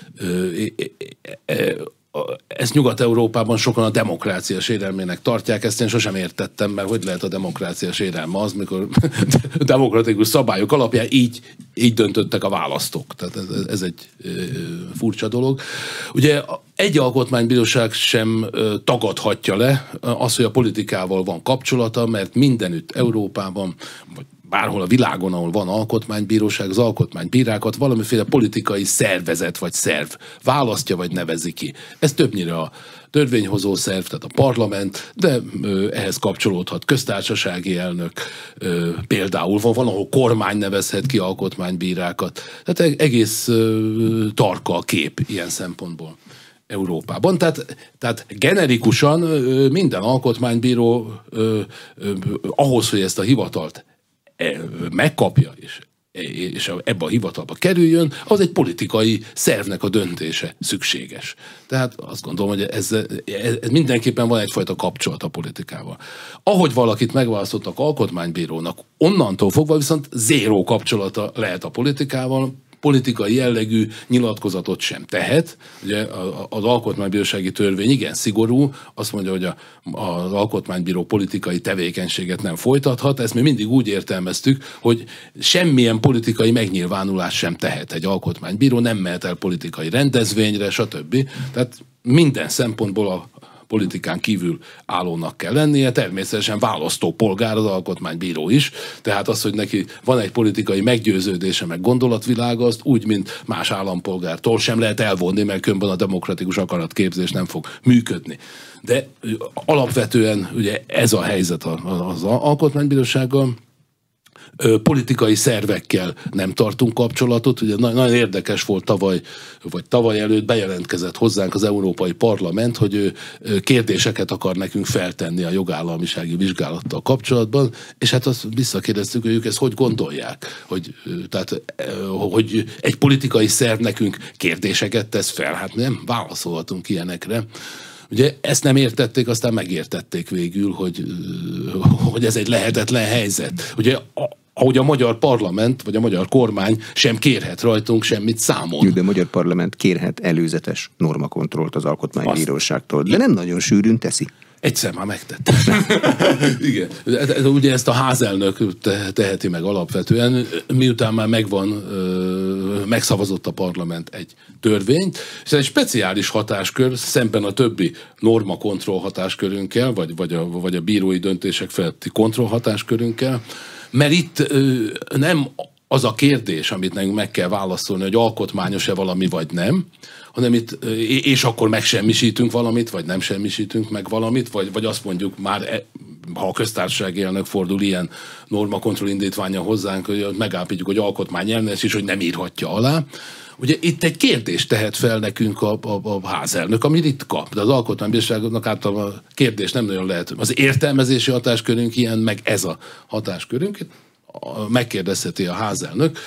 Ezt Nyugat-Európában sokan a demokrácia sérelmének tartják, ezt én sosem értettem, mert hogy lehet a demokrácia sérelme az, mikor demokratikus szabályok alapján így, így döntöttek a választók. Tehát ez, ez egy furcsa dolog. Ugye egy alkotmánybíróság sem tagadhatja le azt, hogy a politikával van kapcsolata, mert mindenütt Európában, vagy bárhol a világon, ahol van alkotmánybíróság, az alkotmánybírákat valamiféle politikai szervezet vagy szerv választja vagy nevezi ki. Ez többnyire a törvényhozó szerv, tehát a parlament, de ö, ehhez kapcsolódhat köztársasági elnök, ö, például van, van, ahol kormány nevezhet ki alkotmánybírákat. Tehát egész ö, tarka a kép ilyen szempontból Európában. Tehát, tehát generikusan ö, minden alkotmánybíró ö, ö, ahhoz, hogy ezt a hivatalt megkapja, és, és ebbe a hivatalba kerüljön, az egy politikai szervnek a döntése szükséges. Tehát azt gondolom, hogy ez, ez mindenképpen van egyfajta kapcsolat a politikával. Ahogy valakit megválasztottak alkotmánybírónak, onnantól fogva viszont zéró kapcsolata lehet a politikával, politikai jellegű nyilatkozatot sem tehet. Ugye az alkotmánybírósági törvény igen szigorú, azt mondja, hogy a, az alkotmánybíró politikai tevékenységet nem folytathat. Ezt mi mindig úgy értelmeztük, hogy semmilyen politikai megnyilvánulás sem tehet egy alkotmánybíró, nem mehet el politikai rendezvényre, stb. Tehát minden szempontból a politikán kívül állónak kell lennie, természetesen választópolgár az alkotmánybíró is, tehát az, hogy neki van egy politikai meggyőződése, meg gondolatvilága, azt úgy, mint más állampolgártól sem lehet elvonni, mert különben a demokratikus akaratképzés nem fog működni. De alapvetően ugye ez a helyzet az alkotmánybírósággal, politikai szervekkel nem tartunk kapcsolatot. Ugye nagyon érdekes volt tavaly, vagy tavaly előtt bejelentkezett hozzánk az Európai Parlament, hogy ő kérdéseket akar nekünk feltenni a jogállamisági vizsgálattal kapcsolatban, és hát azt visszakérdeztük, hogy ők ezt hogy gondolják, hogy, tehát, hogy egy politikai szerv nekünk kérdéseket tesz fel. Hát nem válaszolhatunk ilyenekre. Ugye ezt nem értették, aztán megértették végül, hogy, hogy ez egy lehetetlen helyzet. Ugye ahogy a magyar parlament, vagy a magyar kormány sem kérhet rajtunk semmit számon. De a magyar parlament kérhet előzetes normakontrollt az alkotmánybíróságtól, de nem nagyon sűrűn teszi. Egyszer már megtette. Igen. Ugye ezt a házelnök teheti meg alapvetően, miután már megvan, megszavazott a parlament egy törvényt, és ez egy speciális hatáskör szemben a többi normakontroll hatáskörünkkel, vagy, vagy, a, vagy a bírói döntések feletti kontroll hatáskörünkkel, mert itt nem az a kérdés, amit nekünk meg kell válaszolni, hogy alkotmányos-e valami, vagy nem, hanem itt, és akkor megsemmisítünk valamit, vagy nem semmisítünk meg valamit, vagy, vagy azt mondjuk már, ha a köztársasági elnök fordul ilyen normakontroll indítványa hozzánk, hogy megállapítjuk, hogy alkotmány ellenes is, hogy nem írhatja alá. Ugye itt egy kérdést tehet fel nekünk a, a, a házelnök, ami ritka, de az alkotmánybíróságnak általában a kérdés nem nagyon lehet. Az értelmezési hatáskörünk ilyen, meg ez a hatáskörünk. Megkérdezheti a házelnök,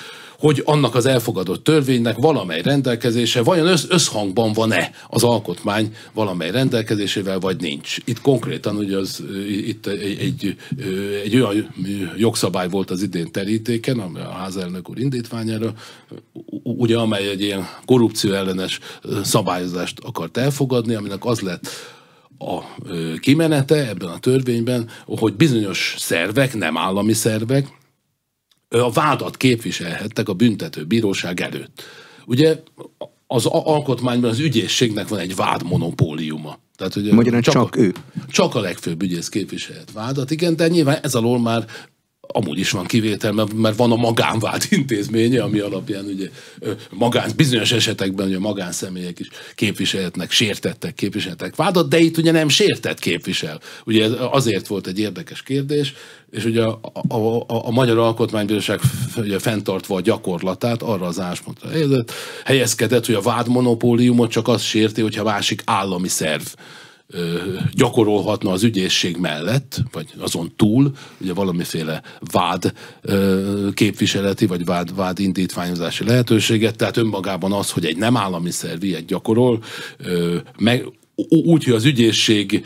hogy annak az elfogadott törvénynek valamely rendelkezése vajon össz, összhangban van-e az alkotmány valamely rendelkezésével, vagy nincs. Itt konkrétan ugye az, itt egy, egy, egy olyan jogszabály volt az idén terítéken, a házelnök úr indítványára, ugye amely egy ilyen korrupció ellenes szabályozást akart elfogadni, aminek az lett a kimenete ebben a törvényben, hogy bizonyos szervek, nem állami szervek, a vádat képviselhettek a büntető bíróság előtt. Ugye az alkotmányban az ügyészségnek van egy vádmonopóliuma. Tehát, ugye Magyarán csak, csak a, ő. Csak a legfőbb ügyész képviselhet vádat, igen, de nyilván ez alól már amúgy is van kivétel, mert van a magánvád intézménye, ami alapján ugye magán, bizonyos esetekben ugye magánszemélyek is képviselhetnek, sértettek, képviselhetnek vádat, de itt ugye nem sértett képvisel. Ugye azért volt egy érdekes kérdés, és ugye a, a, a, a Magyar Alkotmánybíróság ugye fenntartva a gyakorlatát arra az álláspontra helyezkedett, hogy a vádmonopóliumot csak az sérti, hogyha másik állami szerv gyakorolhatna az ügyészség mellett, vagy azon túl, ugye valamiféle vád képviseleti, vagy vád, vád indítványozási lehetőséget, tehát önmagában az, hogy egy nem állami szerv ilyet gyakorol, meg úgy, hogy az ügyészség,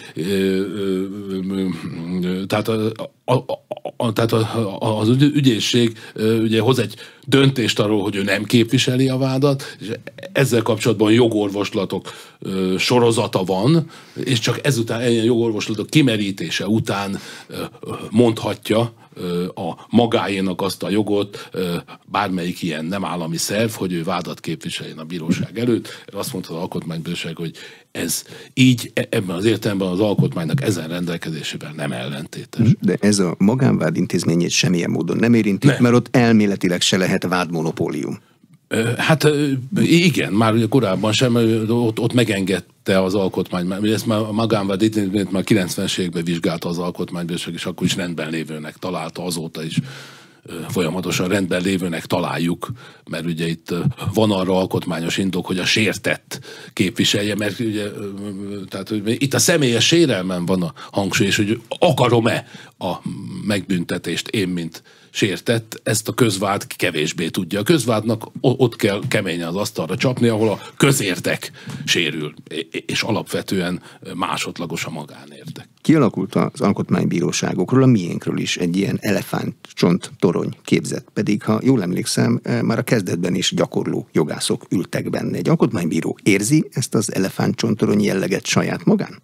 tehát, a, a, a, tehát a, az ügyészség ugye hoz egy döntést arról, hogy ő nem képviseli a vádat, és ezzel kapcsolatban jogorvoslatok sorozata van, és csak ezután, ilyen jogorvoslatok kimerítése után mondhatja a magáénak azt a jogot bármelyik ilyen nem állami szerv, hogy ő vádat képviseljen a bíróság előtt. Azt mondta az Alkotmánybíróság, hogy ez így ebben az értelemben az alkotmánynak ezen rendelkezésével nem ellentétes. De ez a magánvád intézményét semmilyen módon nem érinti, nem. Mert ott elméletileg se lehet vádmonopólium. Hát igen, már ugye korábban sem, ott, ott megengedte az alkotmány, mert ezt már a magánvád intézményt már kilencvenes években vizsgálta az alkotmánybíróság, és akkor is rendben lévőnek találta, azóta is folyamatosan rendben lévőnek találjuk, mert ugye itt van arra alkotmányos indok, hogy a sértett képviselje, mert ugye tehát, itt a személyes sérelmen van a hangsúly, és hogy akarom-e a megbüntetést én, mint sértett, ezt a közvád kevésbé tudja. A közvádnak ott kell keményen az asztalra csapni, ahol a közérdek sérül, és alapvetően másodlagos a magánérdek. Kialakult az alkotmánybíróságokról, a miénkről is egy ilyen elefántcsont torony képzet, pedig ha jól emlékszem, már a kezdetben is gyakorló jogászok ültek benne. Egy alkotmánybíró érzi ezt az elefántcsont torony jelleget saját magán?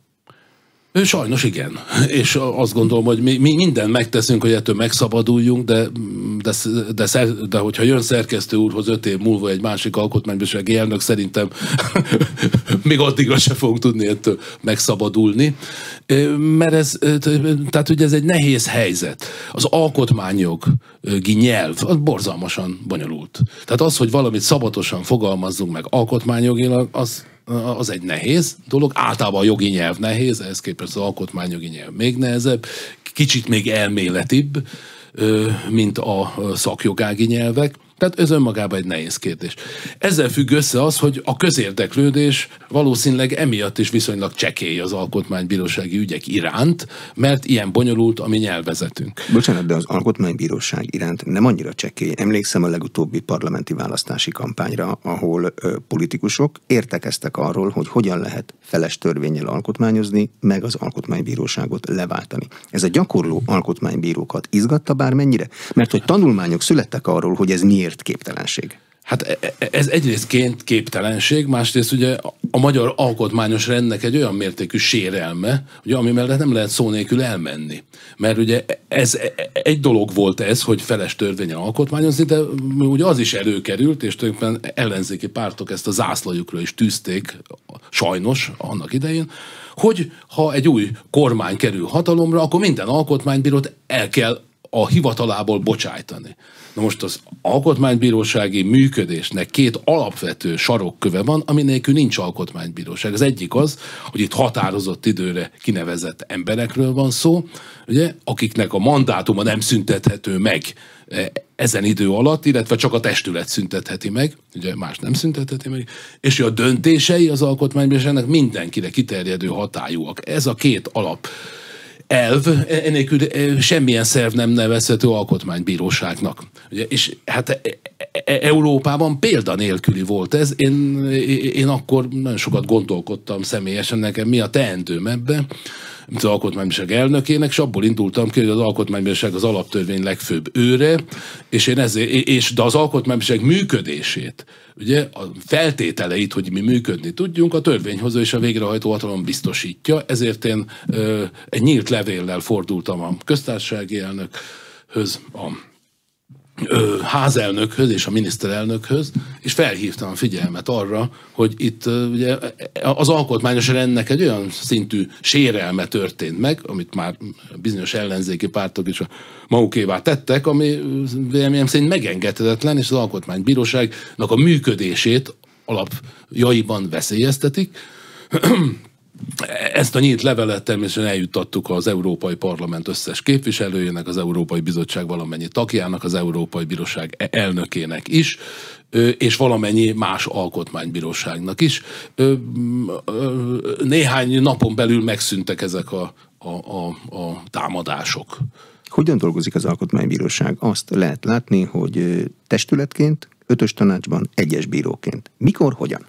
Sajnos igen. És azt gondolom, hogy mi, mi mindent megteszünk, hogy ettől megszabaduljunk, de, de, de, szer, de hogyha jön szerkesztő úrhoz öt év múlva egy másik alkotmánybírósági elnök, szerintem még addigra se fogunk tudni ettől megszabadulni. Mert ez, tehát ugye ez egy nehéz helyzet. Az alkotmányjogi nyelv az borzalmasan bonyolult. Tehát az, hogy valamit szabatosan fogalmazzunk meg alkotmányjogilag, az az egy nehéz dolog. Általában a jogi nyelv nehéz, ehhez képest az alkotmányjogi nyelv még nehezebb, kicsit még elméletibb, mint a szakjogági nyelvek. Tehát ez önmagában egy nehéz kérdés. Ezzel függ össze az, hogy a közérdeklődés valószínűleg emiatt is viszonylag csekély az alkotmánybírósági ügyek iránt, mert ilyen bonyolult a mi nyelvezetünk. Bocsánat, de az alkotmánybíróság iránt nem annyira csekély. Emlékszem a legutóbbi parlamenti választási kampányra, ahol ö, politikusok értekeztek arról, hogy hogyan lehet feles törvénnyel alkotmányozni, meg az alkotmánybíróságot leváltani. Ez a gyakorló alkotmánybírókat izgatta bármennyire? Mert hogy tanulmányok születtek arról, hogy ez miért képtelenség. Hát ez egyrészt képtelenség, másrészt ugye a magyar alkotmányos rendnek egy olyan mértékű sérelme, ugye, ami mellett nem lehet szó nélkül elmenni. Mert ugye ez egy dolog volt ez, hogy feles törvényen alkotmányozni, de ugye az is előkerült, és tulajdonképpen ellenzéki pártok ezt a zászlajukra is tűzték, sajnos annak idején, hogy ha egy új kormány kerül hatalomra, akkor minden alkotmánybírót el kell a hivatalából bocsájtani. Na most az alkotmánybírósági működésnek két alapvető sarokköve van, ami nélkül nincs alkotmánybíróság. Az egyik az, hogy itt határozott időre kinevezett emberekről van szó, ugye, akiknek a mandátuma nem szüntethető meg ezen idő alatt, illetve csak a testület szüntetheti meg, ugye más nem szüntetheti meg, és a döntései az alkotmánybíróságnak mindenkire kiterjedő hatályúak. Ez a két alap elv, ennélkül semmilyen szerv nem nevezhető alkotmánybíróságnak. Ugye, és hát Európában példanélküli volt ez. Én, én akkor nagyon sokat gondolkodtam személyesen, nekem mi a teendőm ebben, mint az Alkotmánybíróság elnökének, és abból indultam ki, hogy az Alkotmánybíróság az alaptörvény legfőbb őre, és én ezért, és, de az Alkotmánybíróság működését, ugye a feltételeit, hogy mi működni tudjunk, a törvényhozó és a végrehajtó hatalom biztosítja, ezért én ö, egy nyílt levéllel fordultam a köztársasági elnökhöz, a Ö, házelnökhöz és a miniszterelnökhöz, és felhívtam a figyelmet arra, hogy itt ugye, az alkotmányos rendnek egy olyan szintű sérelme történt meg, amit már bizonyos ellenzéki pártok is a magukévá tettek, ami véleményem szerint megengedhetetlen, és az alkotmánybíróságnak a működését alapjaiban veszélyeztetik. Ezt a nyílt levelet természetesen eljuttattuk az Európai Parlament összes képviselőjének, az Európai Bizottság valamennyi tagjának, az Európai Bíróság elnökének is, és valamennyi más alkotmánybíróságnak is. Néhány napon belül megszűntek ezek a, a, a, a támadások. Hogyan dolgozik az Alkotmánybíróság? Azt lehet látni, hogy testületként, ötös tanácsban, egyes bíróként. Mikor, hogyan?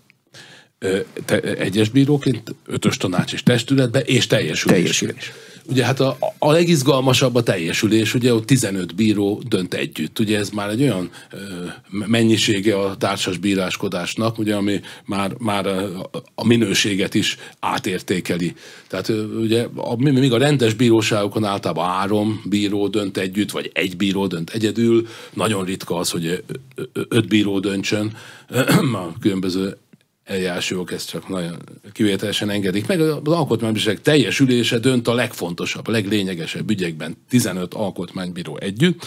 Te, egyes bíróként, ötös tanács és testületbe, és teljesülés. teljesülés. Ugye hát a, a legizgalmasabb a teljesülés, ugye ott tizenöt bíró dönt együtt. Ugye ez már egy olyan ö, mennyisége a társas bíráskodásnak, ugye, ami már, már a, a minőséget is átértékeli. Tehát ö, ugye a, még a rendes bíróságokon általában három bíró dönt együtt, vagy egy bíró dönt egyedül. Nagyon ritka az, hogy öt bíró döntsön. A különböző eljárásjogok ezt csak nagyon kivételesen engedik meg. Az Alkotmánybíróság teljesülése dönt a legfontosabb, a leglényegesebb ügyekben tizenöt alkotmánybíró együtt.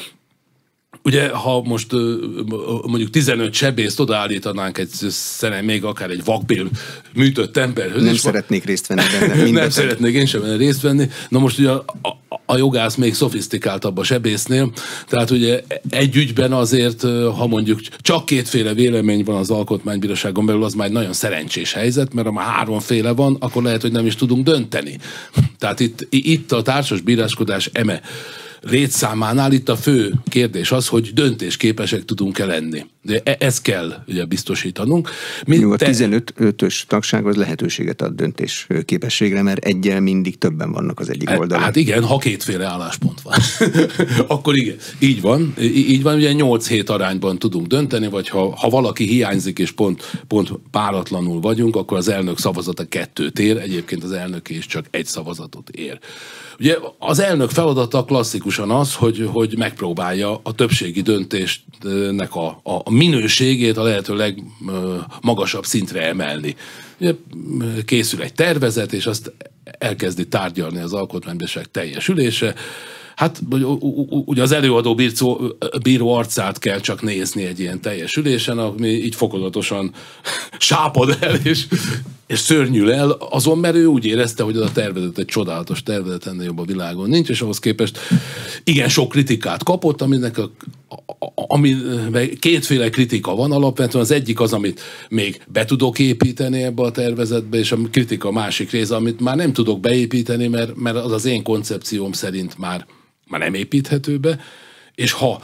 Ugye, ha most mondjuk tizenöt sebészt odaállítanánk egy szerem, még akár egy vakbél műtött emberhöz. Nem szeretnék részt venni benne. Nem szeretnék én sem benne részt venni. Na most ugye a, a, a jogász még szofisztikáltabb a sebésznél, tehát ugye egy ügyben azért, ha mondjuk csak kétféle vélemény van az Alkotmánybíróságon belül, az már egy nagyon szerencsés helyzet, mert ha már háromféle van, akkor lehet, hogy nem is tudunk dönteni. Tehát itt, itt a társas bíráskodás eme létszámánál itt a fő kérdés az, hogy döntésképesek tudunk-e lenni. De ezt kell ugye biztosítanunk. Mi Jó, a te... tizenöt ötös tagság az lehetőséget ad döntésképességre, mert egyel mindig többen vannak az egyik oldalon. Hát igen, ha kétféle álláspont van. Akkor igen, így van. Így van, ugye nyolc hét arányban tudunk dönteni, vagy ha, ha valaki hiányzik, és pont, pont páratlanul vagyunk, akkor az elnök szavazata kettőt ér, egyébként az elnök is csak egy szavazatot ér. Ugye az elnök feladata klasszikusan az, hogy, hogy megpróbálja a többségi döntésnek a, a minőségét a lehető legmagasabb szintre emelni. Ugye készül egy tervezet, és azt elkezdi tárgyalni az Alkotmánybíróság teljesülése. Hát ugye az előadó bíró, bíró arcát kell csak nézni egy ilyen teljesülésen, ami így fokozatosan sápad el, és, és szörnyül el, azon, mert ő úgy érezte, hogy az a tervezet egy csodálatos tervezet, ennél jobb a világon nincs, és ahhoz képest igen sok kritikát kapott, aminek a, a, ami, kétféle kritika van alapvetően. Az egyik az, amit még be tudok építeni ebbe a tervezetbe, és a kritika másik része, amit már nem tudok beépíteni, mert, mert az az én koncepcióm szerint már már nem építhető be, és ha,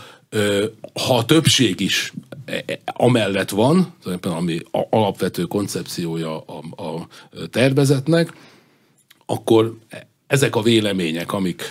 ha a többség is amellett van, ami alapvető koncepciója a, a tervezetnek, akkor ezek a vélemények, amik,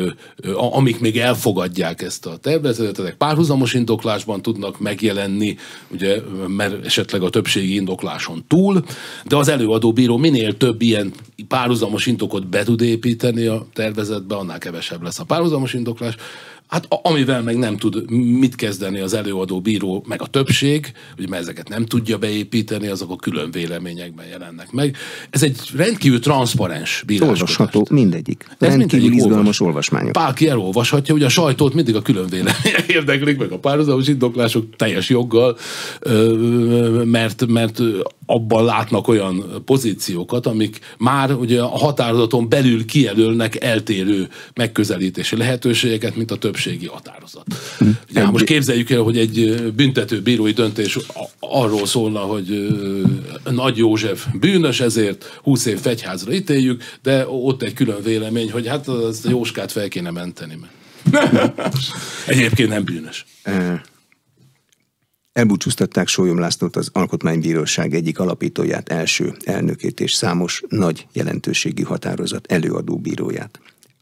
amik még elfogadják ezt a tervezetet, ezek párhuzamos indoklásban tudnak megjelenni, ugye, mert esetleg a többségi indokláson túl, de az előadóbíró minél több ilyen párhuzamos indokot be tud építeni a tervezetbe, annál kevesebb lesz a párhuzamos indoklás. Hát amivel meg nem tud mit kezdeni az előadó bíró, meg a többség, ugye, mert ezeket nem tudja beépíteni, azok a külön véleményekben jelennek meg. Ez egy rendkívül transzparens bíráskodás. Olvasható mindegyik. Ez rendkívül izgalmas olvasmányok. Bárki elolvashatja, ugye a sajtót mindig a külön vélemények érdeklik, meg a párhuzamos indoklások teljes joggal, mert, mert abban látnak olyan pozíciókat, amik már ugye a határozaton belül kijelölnek eltérő megközelítési lehetőségeket, mint a többségi határozat. Hm. Ugye, most képzeljük el, hogy egy büntető bírói döntés arról szólna, hogy Nagy József bűnös, ezért húsz év fegyházra ítéljük, de ott egy külön vélemény, hogy hát azt a Jóskát fel kéne menteni. Egyébként nem bűnös. Elbúcsúztatták Sólyom Lászlót, az Alkotmánybíróság egyik alapítóját, első elnökét és számos nagy jelentőségű határozat előadó bíróját.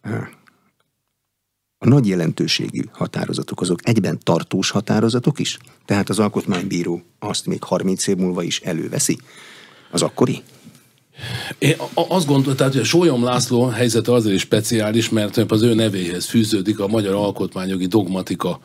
A nagy jelentőségű határozatok azok egyben tartós határozatok is? Tehát az alkotmánybíró azt még harminc év múlva is előveszi? Az akkori? Én azt gondoltam, hogy a Sólyom László helyzete azért is speciális, mert az ő nevéhez fűződik a magyar alkotmányjogi dogmatika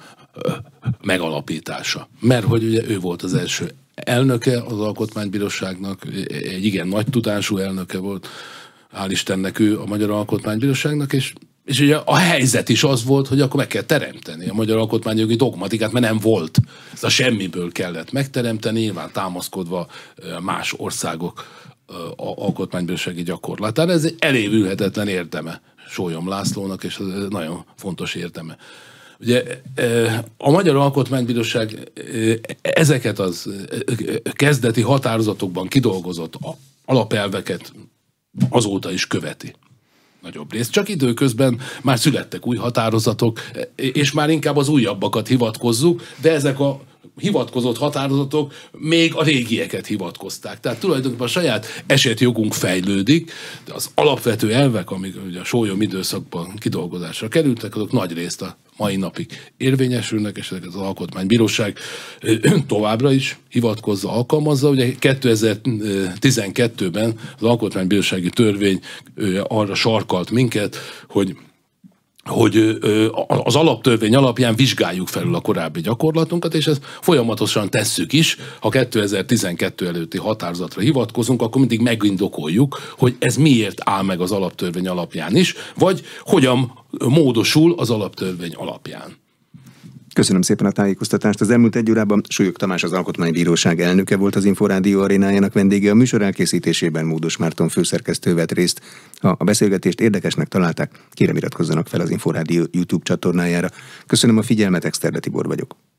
megalapítása. Mert hogy ugye ő volt az első elnöke az Alkotmánybíróságnak, egy igen nagy tudású elnöke volt, hál' Istennek ő a Magyar Alkotmánybíróságnak, és, és ugye a helyzet is az volt, hogy akkor meg kell teremteni a magyar alkotmányjogi dogmatikát, mert nem volt. Ezt a semmiből kellett megteremteni, nyilván támaszkodva más országok alkotmánybírósági gyakorlatára. Ez egy elévülhetetlen érdeme Sólyom Lászlónak, és ez nagyon fontos érdeme. Ugye a Magyar Alkotmánybíróság ezeket az kezdeti határozatokban kidolgozott alapelveket azóta is követi. Nagyobb rész. Csak időközben már születtek új határozatok, és már inkább az újabbakat hivatkozzuk, de ezek a hivatkozott határozatok még a régieket hivatkozták. Tehát tulajdonképpen a saját esetjogunk fejlődik, de az alapvető elvek, amik ugye a Sólyom időszakban kidolgozásra kerültek, azok nagy részt a mai napig érvényesülnek, és ezeket az Alkotmánybíróság továbbra is hivatkozza, alkalmazza. Ugye kétezer-tizenkettőben az Alkotmánybírósági Törvény arra sarkalt minket, hogy hogy az alaptörvény alapján vizsgáljuk felül a korábbi gyakorlatunkat, és ezt folyamatosan tesszük is. Ha kétezer-tizenkettő előtti határozatra hivatkozunk, akkor mindig megindokoljuk, hogy ez miért áll meg az alaptörvény alapján is, vagy hogyan módosul az alaptörvény alapján. Köszönöm szépen a tájékoztatást. Az elmúlt egy órában Súlyog Tamás, az Alkotmánybíróság elnöke volt az Inforádió arénájának vendége. A műsor elkészítésében Módos Márton főszerkesztő vett részt. Ha a beszélgetést érdekesnek találták, kérem iratkozzanak fel az Inforádió YouTube csatornájára. Köszönöm a figyelmet, Exterde Tibor vagyok.